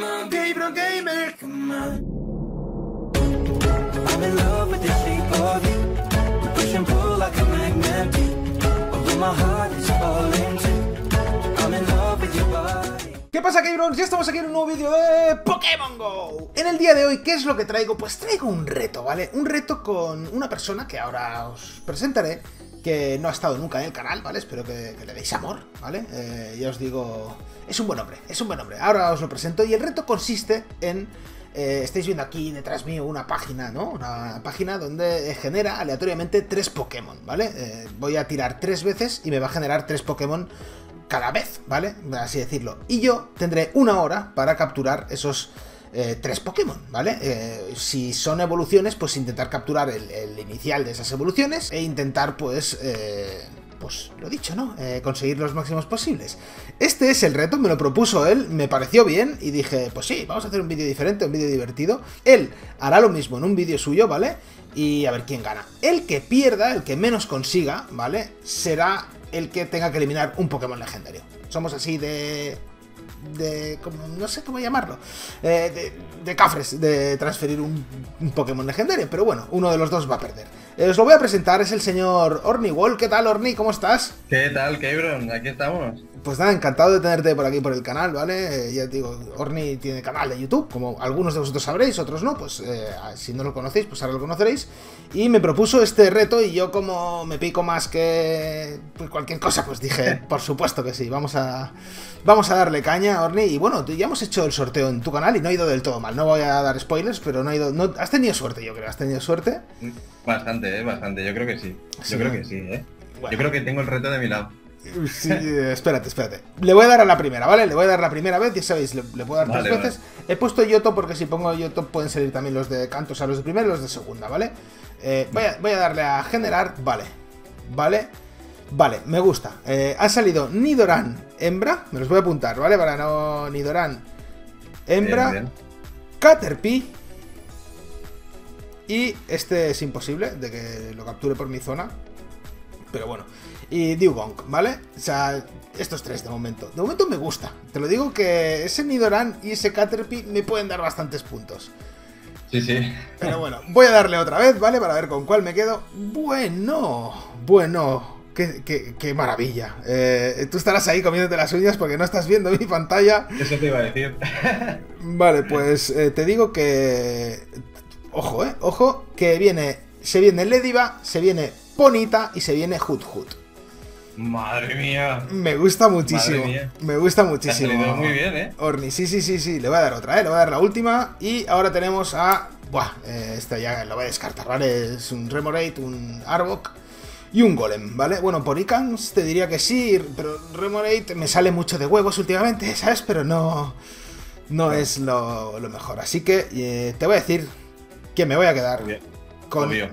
come on, Gabriel Gamer, come on. I'm in love with the shape of you. We push and pull like a magnet do. Although my heart is falling too. I'm in love with your body. ¿Qué pasa, Gabrons? Ya estamos aquí en un nuevo vídeo de Pokémon GO. En el día de hoy, ¿qué es lo que traigo? Pues traigo un reto, ¿vale? Un reto con una persona que ahora os presentaré, que no ha estado nunca en el canal, ¿vale? Espero que le deis amor, ¿vale? Ya os digo, es un buen hombre, es un buen hombre. Ahora os lo presento y el reto consiste en... estáis viendo aquí detrás mío una página, ¿no? Una página donde genera aleatoriamente 3 Pokémon, ¿vale? Voy a tirar 3 veces y me va a generar 3 Pokémon cada vez, ¿vale? Así decirlo. Y yo tendré una hora para capturar esos 3 Pokémon, ¿vale? Si son evoluciones, pues intentar capturar el inicial de esas evoluciones e intentar, pues lo dicho, ¿no? Conseguir los máximos posibles. Este es el reto, me lo propuso él, me pareció bien y dije, pues sí, vamos a hacer un vídeo diferente, un vídeo divertido. Él hará lo mismo en un vídeo suyo, ¿vale? Y a ver quién gana. El que pierda, el que menos consiga, ¿vale? Será el que tenga que eliminar un Pokémon legendario. Somos así como, no sé cómo llamarlo, de cafres, de transferir un Pokémon legendario, pero bueno, uno de los dos va a perder. Os lo voy a presentar, es el señor Orni Wall. ¿Qué tal, Orni? ¿Cómo estás? ¿Qué tal, Cabron? Aquí estamos. Pues nada, encantado de tenerte por aquí por el canal, ¿vale? Ya te digo, Orni tiene canal de YouTube, como algunos de vosotros sabréis, otros no, pues si no lo conocéis, pues ahora lo conoceréis. Y me propuso este reto y yo, como me pico más que pues cualquier cosa, pues dije, por supuesto que sí, vamos a darle caña, Orni. Y bueno, ya hemos hecho el sorteo en tu canal y no ha ido del todo mal. No voy a dar spoilers, pero no ha ido... No, has tenido suerte, yo creo, ¿has tenido suerte? Bastante, bastante, yo creo que sí. Sí, yo creo que sí, Bueno. Yo creo que tengo el reto de mi lado. Sí, espérate. Le voy a dar a la primera, ¿vale? Le voy a dar la primera vez, ya sabéis, le puedo dar Vale, 3 veces. He puesto Yoto porque si pongo Yoto pueden salir también los de canto, o sea, los de primera y los de segunda, ¿vale? Voy a darle a generar, vale, me gusta. Ha salido Nidoran hembra, me los voy a apuntar, ¿vale? Para no... Nidoran hembra, Bien. Caterpie. Y este es imposible de que lo capture por mi zona, pero bueno. Y Dewgong, ¿vale? O sea, estos 3 de momento. De momento me gusta. Te lo digo que ese Nidoran y ese Caterpie me pueden dar bastantes puntos. Sí. Pero bueno, voy a darle otra vez, ¿vale? Para ver con cuál me quedo. Bueno. Qué maravilla. Tú estarás ahí comiéndote las uñas porque no estás viendo mi pantalla. Eso te iba a decir. Vale, pues te digo que... Ojo, que se viene Lediva, se viene Ponyta y se viene Hoothoot. Madre mía. Me gusta muchísimo. Madre mía. Me gusta Te ha muchísimo. salido muy bien, Orni, sí. Le voy a dar otra, le voy a dar la última. Y ahora tenemos a... esta ya lo voy a descartar, ¿vale? Es un Remoraid, un Arbok y un Golem, ¿vale? Bueno, por Icans te diría que sí, pero Remoraid me sale mucho de huevos últimamente, ¿sabes? Pero no es lo mejor. Así que te voy a decir que me voy a quedar con Obvio.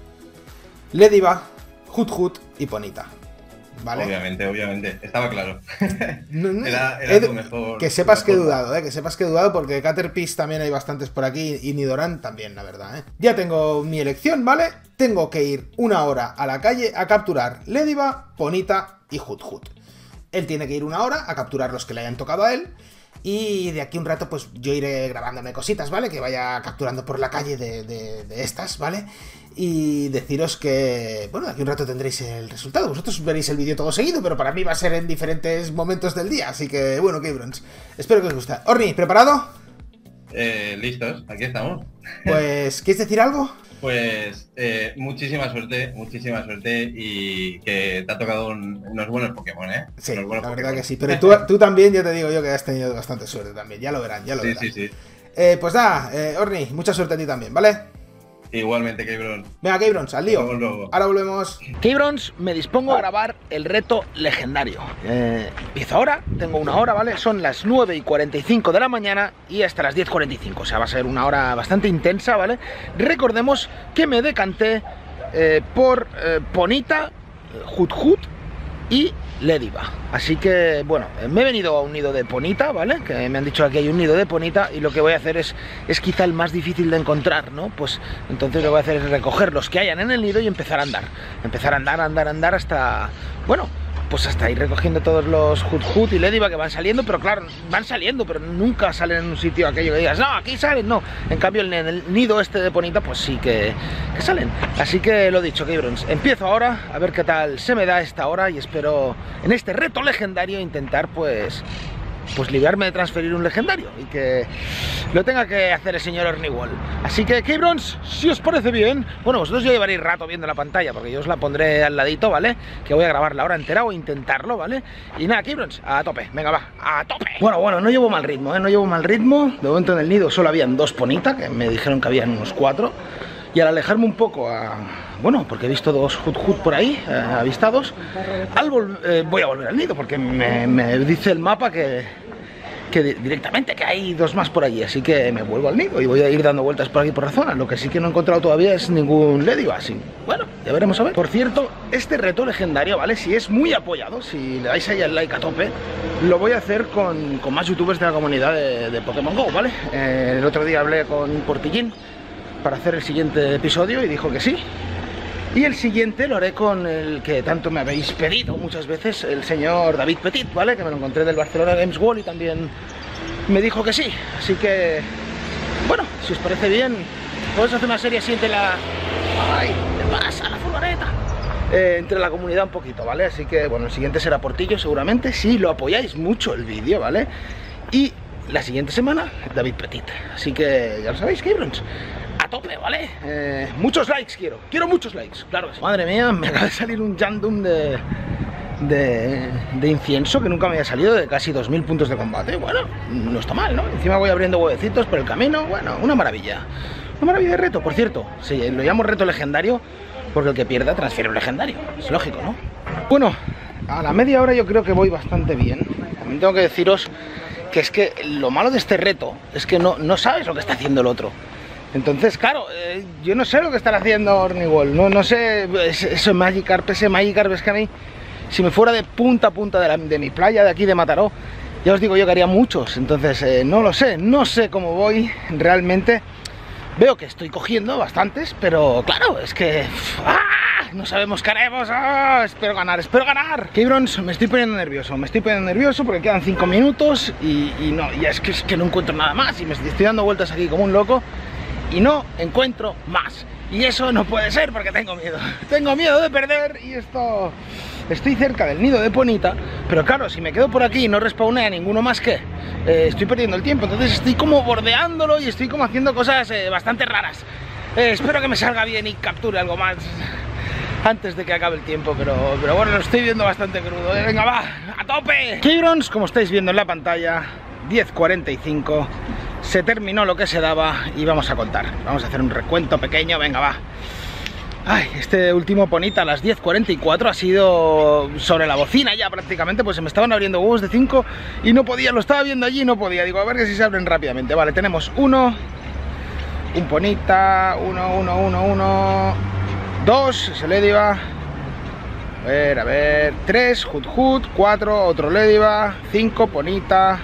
Lediva, Hoothoot y Ponyta, ¿vale? Obviamente. Estaba claro. No, Era tu mejor... que sepas que he dudado, que sepas que he dudado porque Caterpie también hay bastantes por aquí y Nidoran también, la verdad, Ya tengo mi elección, ¿vale? Tengo que ir una hora a la calle a capturar Lediva, Ponyta y Hoothoot. Él tiene que ir una hora a capturar los que le hayan tocado a él. Y de aquí un rato pues yo iré grabándome cositas, ¿vale? Que vaya capturando por la calle de estas, ¿vale? Y deciros que, bueno, de aquí un rato tendréis el resultado. Vosotros veréis el vídeo todo seguido, pero para mí va a ser en diferentes momentos del día. Así que, bueno, Gabrons, espero que os guste. Orni, ¿preparado? Listos, aquí estamos. Pues, ¿quieres decir algo? Pues muchísima suerte y que te ha tocado unos buenos Pokémon, Sí, unos buenos la verdad Pokémon. que sí. Pero tú también, ya te digo yo que has tenido bastante suerte también. Ya lo verán. Sí. Pues nada, Orni, mucha suerte a ti también, ¿vale? Igualmente, Cabron. Venga, Gabrons, al lío. Nos vemos luego. Ahora volvemos. Gabrons, me dispongo a grabar el reto legendario. Empiezo ahora, tengo una hora, ¿vale? Son las 9:45 de la mañana y hasta las 10:45. O sea, va a ser una hora bastante intensa, ¿vale? Recordemos que me decanté por Ponyta, Hoothoot y Lediva. Así que, bueno, me he venido a un nido de Ponyta, ¿vale? Que me han dicho que aquí hay un nido de Ponyta y lo que voy a hacer es quizá el más difícil de encontrar, ¿no? Pues entonces lo que voy a hacer es recoger los que hayan en el nido y empezar a andar. Empezar a andar hasta, bueno, pues hasta ir recogiendo todos los Hut y Ladybug que van saliendo, pero claro, van saliendo, pero nunca salen en un sitio aquello que digas, no, aquí salen, no. En cambio, en el nido este de Ponita, pues sí que salen. Así que lo dicho, Cabrons, empiezo ahora a ver qué tal se me da esta hora y espero en este reto legendario intentar pues librarme de transferir un legendario y que lo tenga que hacer el señor Orniwall. Así que, Cabrons, si os parece bien, bueno, vosotros ya llevaréis rato viendo la pantalla porque yo os la pondré al ladito, ¿vale? Que voy a grabar la hora entera o intentarlo, ¿vale? Y nada, Cabrons, a tope, venga, va, a tope. Bueno, no llevo mal ritmo, ¿eh? No llevo mal ritmo. De momento en el nido solo habían 2 Ponita, que me dijeron que habían unos 4. Y al alejarme un poco bueno, porque he visto 2 Hut por ahí, avistados, voy a volver al nido, porque me dice el mapa que directamente que hay 2 más por allí, así que me vuelvo al nido y voy a ir dando vueltas por aquí por la zona. Lo que sí que no he encontrado todavía es ningún Ladybug, así, bueno, ya veremos a ver. Por cierto, este reto legendario, ¿vale? Si es muy apoyado, si le dais ahí al like a tope, lo voy a hacer con más youtubers de la comunidad de Pokémon GO, ¿vale? El otro día hablé con Portillín para hacer el siguiente episodio y dijo que sí. Y el siguiente lo haré con el que tanto me habéis pedido muchas veces, el señor David Petit, ¿vale? Que me lo encontré del Barcelona Games World y también me dijo que sí. Así que, bueno, si os parece bien, podemos hacer una serie así entre la... ¡Ay! ¿Qué pasa? La furgoneta. Entre la comunidad un poquito, ¿vale? Así que, bueno, el siguiente será Portillo seguramente, si lo apoyáis mucho el vídeo, ¿vale? Y la siguiente semana, David Petit. Así que, ya lo sabéis, Cabrons, a tope, ¿vale? Muchos likes quiero muchos likes, claro que sí. Madre mía, me acaba de salir un Jandum de incienso que nunca me había salido, de casi 2000 puntos de combate. Bueno, no está mal, ¿no? Encima voy abriendo huevecitos por el camino, bueno, una maravilla. Una maravilla de reto, por cierto. Sí, lo llamo reto legendario porque el que pierda transfiere un legendario. Es lógico, ¿no? Bueno, a la media hora yo creo que voy bastante bien. También tengo que deciros que es que lo malo de este reto es que no sabes lo que está haciendo el otro. Entonces, claro, yo no sé lo que estará haciendo Orniwall, no sé, ese Magikarp, es que a mí, si me fuera de punta a punta de mi playa de aquí de Mataró, ya os digo yo que haría muchos. Entonces, no lo sé, no sé cómo voy realmente. Veo que estoy cogiendo bastantes, pero claro, es que... no sabemos qué haremos. Espero ganar. Cabrons, me estoy poniendo nervioso porque quedan 5 minutos y es que no encuentro nada más y me estoy dando vueltas aquí como un loco y no encuentro más. Y eso no puede ser porque tengo miedo de perder. Y esto... Estoy cerca del nido de Ponita, pero claro, si me quedo por aquí y no respawnea ninguno más que... estoy perdiendo el tiempo, entonces estoy como bordeándolo y estoy como haciendo cosas bastante raras. Espero que me salga bien y capture algo más antes de que acabe el tiempo, pero bueno, lo estoy viendo bastante crudo. Venga, va, a tope. Cabrons, como estáis viendo en la pantalla, 10:45, se terminó lo que se daba y vamos a contar. Vamos a hacer un recuento pequeño, venga, va. Ay, este último Ponita a las 10:44 ha sido sobre la bocina ya prácticamente, pues se me estaban abriendo huevos de 5 y no podía, lo estaba viendo allí y no podía. Digo, a ver que si se abren rápidamente. Vale, tenemos un Ponita, uno, 2, ese Ladybug. A ver, 3, Hut, 4, otro Ladybug, 5, Ponita,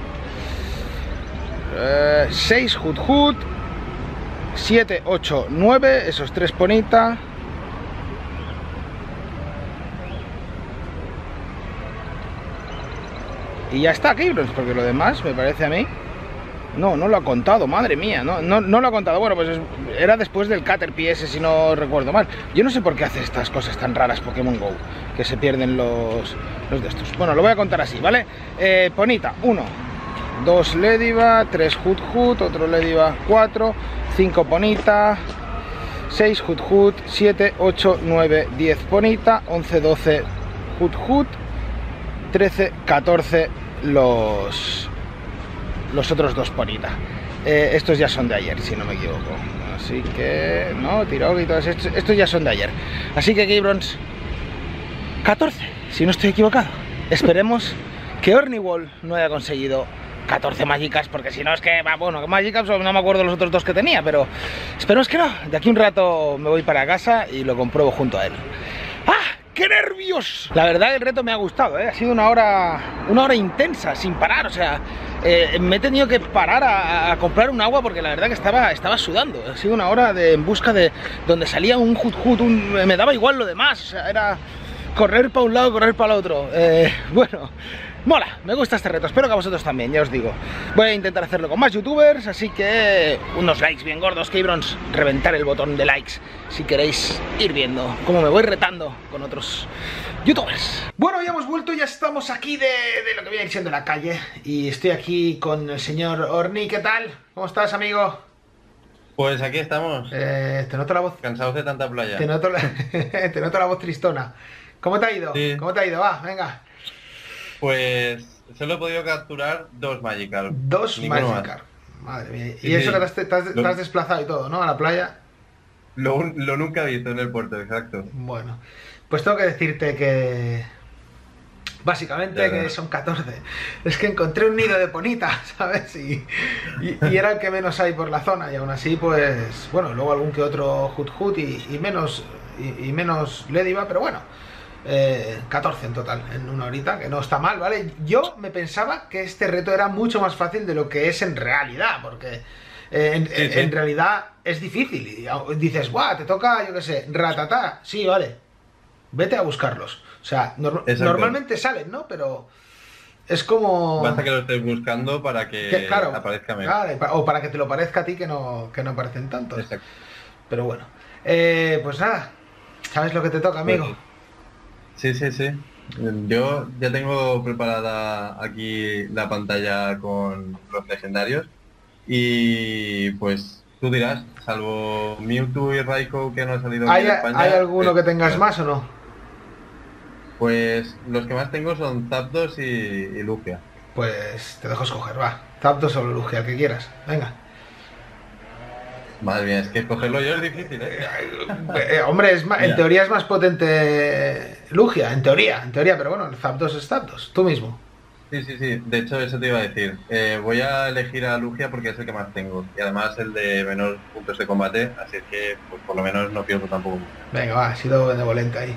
6, Hut, 7, 8, 9, esos 3 Ponita. Y ya está, Cabrons, porque lo demás me parece a mí... No lo ha contado, madre mía, no lo ha contado. Bueno, pues era después del Caterpie ese, si no recuerdo mal. Yo no sé por qué hace estas cosas tan raras Pokémon GO, que se pierden los de estos. Bueno, lo voy a contar así, ¿vale? Ponita, 1, 2 Ladybug, 3 Hut, otro Ladybug, 4, 5 Ponita, 6 Hut, 7, 8, 9, 10 Ponita, 11, 12 Hut, 13, 14 los otros 2 Ponita. Estos ya son de ayer, si no me equivoco. Así que... No, Tirog y todos estos ya son de ayer. Así que, Cabrons, 14, si no estoy equivocado. Esperemos que Orniwall no haya conseguido 14 Magikarps, porque si no es que... Bueno, Magikarps no me acuerdo los otros 2 que tenía, pero esperemos que no. De aquí un rato me voy para casa y lo compruebo junto a él. ¡Ah! ¡Qué nervios! La verdad el reto me ha gustado, ¿eh? Ha sido una hora intensa, sin parar, o sea, me he tenido que parar a comprar un agua porque la verdad que estaba sudando. Ha sido una hora en busca de donde salía un Hut, me daba igual lo demás, o sea, era correr para un lado, correr para el otro. Bueno, mola, me gusta este reto, espero que a vosotros también, ya os digo. Voy a intentar hacerlo con más youtubers, así que unos likes bien gordos, Cabrons, reventar el botón de likes si queréis ir viendo cómo me voy retando con otros youtubers. Bueno, ya hemos vuelto, ya estamos aquí de lo que viene siendo la calle. Y estoy aquí con el señor Orni. ¿Qué tal? ¿Cómo estás, amigo? Pues aquí estamos. Te noto la voz... Cansados de tanta playa. Te noto la voz tristona. ¿Cómo te ha ido? Sí. ¿Cómo te ha ido? Va, venga. Pues solo he podido capturar 2 Magikarp. 2 Ninguno Magikarp. Madre mía. Sí, Y eso sí. que te has desplazado y todo, ¿no? A la playa. Lo nunca he visto en el puerto, exacto. Bueno, pues tengo que decirte que... Básicamente que son 14. Es que encontré un nido de ponita, ¿sabes? Y era el que menos hay por la zona. Y aún así, pues... Bueno, luego algún que otro hut y menos Lediva, pero bueno. 14 en total, en una horita, que no está mal, ¿vale? Yo me pensaba que este reto era mucho más fácil de lo que es en realidad, porque en realidad es difícil. Y dices, ¡guau! Te toca, yo qué sé, ratatá. Sí, vale. Vete a buscarlos. O sea, normalmente salen, ¿no? Pero es como... Basta que lo estés buscando para que claro, aparezca menos. Claro, o para que te lo parezca a ti que no aparecen tantos. Exacto. Pero bueno. Pues nada. ¿Sabes lo que te toca, amigo? Sí. Yo ya tengo preparada aquí la pantalla con los legendarios. Y pues tú dirás, salvo Mewtwo y Raikou que no ha salido aquí en España. ¿Hay alguno que tengas más o no? Pues los que más tengo son Zapdos y Lugia. Pues te dejo escoger, va. Zapdos o Lugia, el que quieras. Venga. Madre mía, es que escogerlo yo es difícil, ¿eh? Hombre, en teoría es más potente Lugia, en teoría, pero bueno, el Zapdos es Zapdos, tú mismo. Sí. De hecho, eso te iba a decir. Voy a elegir a Lugia porque es el que más tengo. Y además el de menor puntos de combate. Así que, pues por lo menos no pierdo tampoco mucho. Venga, va, ha sido benevolente ahí.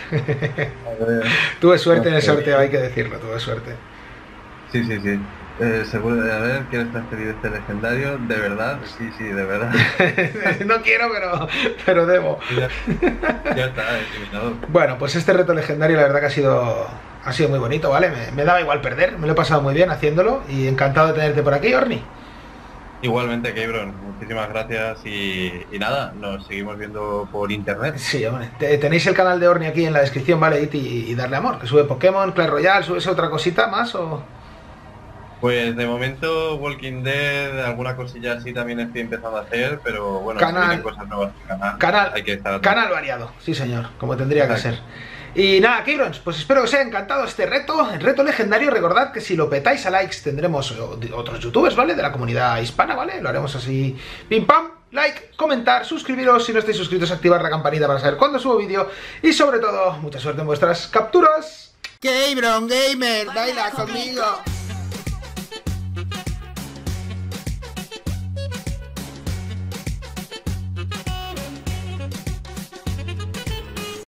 Tuve suerte en el sorteo, hay que decirlo, tuve suerte. Sí. Seguro de haber, ¿quieres transferir este legendario? ¿De verdad? Sí, de verdad. No quiero, pero debo. Ya está, eliminado. Bueno, pues este reto legendario la verdad que ha sido muy bonito, ¿vale? Me daba igual perder, me lo he pasado muy bien haciéndolo y encantado de tenerte por aquí, Orni. Igualmente, Cabron, muchísimas gracias y nada, nos seguimos viendo por internet. Sí, hombre, tenéis el canal de Orni aquí en la descripción, ¿vale? Y darle amor, que sube Pokémon, Clash Royale, ¿subes otra cosita más o...? Pues de momento Walking Dead, alguna cosilla así también estoy empezando a hacer, pero bueno, si vienen cosas nuevas en el canal, hay que estar atento. Canal variado, sí señor, como tendría que ser. Y nada, Cabrons, pues espero que os haya encantado este reto, el reto legendario. Recordad que si lo petáis a likes tendremos otros youtubers, ¿vale? De la comunidad hispana, ¿vale? Lo haremos así, pim pam, like, comentar, suscribiros si no estáis suscritos, activar la campanita para saber cuándo subo vídeo y sobre todo, mucha suerte en vuestras capturas. Cabron Gamer, baila conmigo.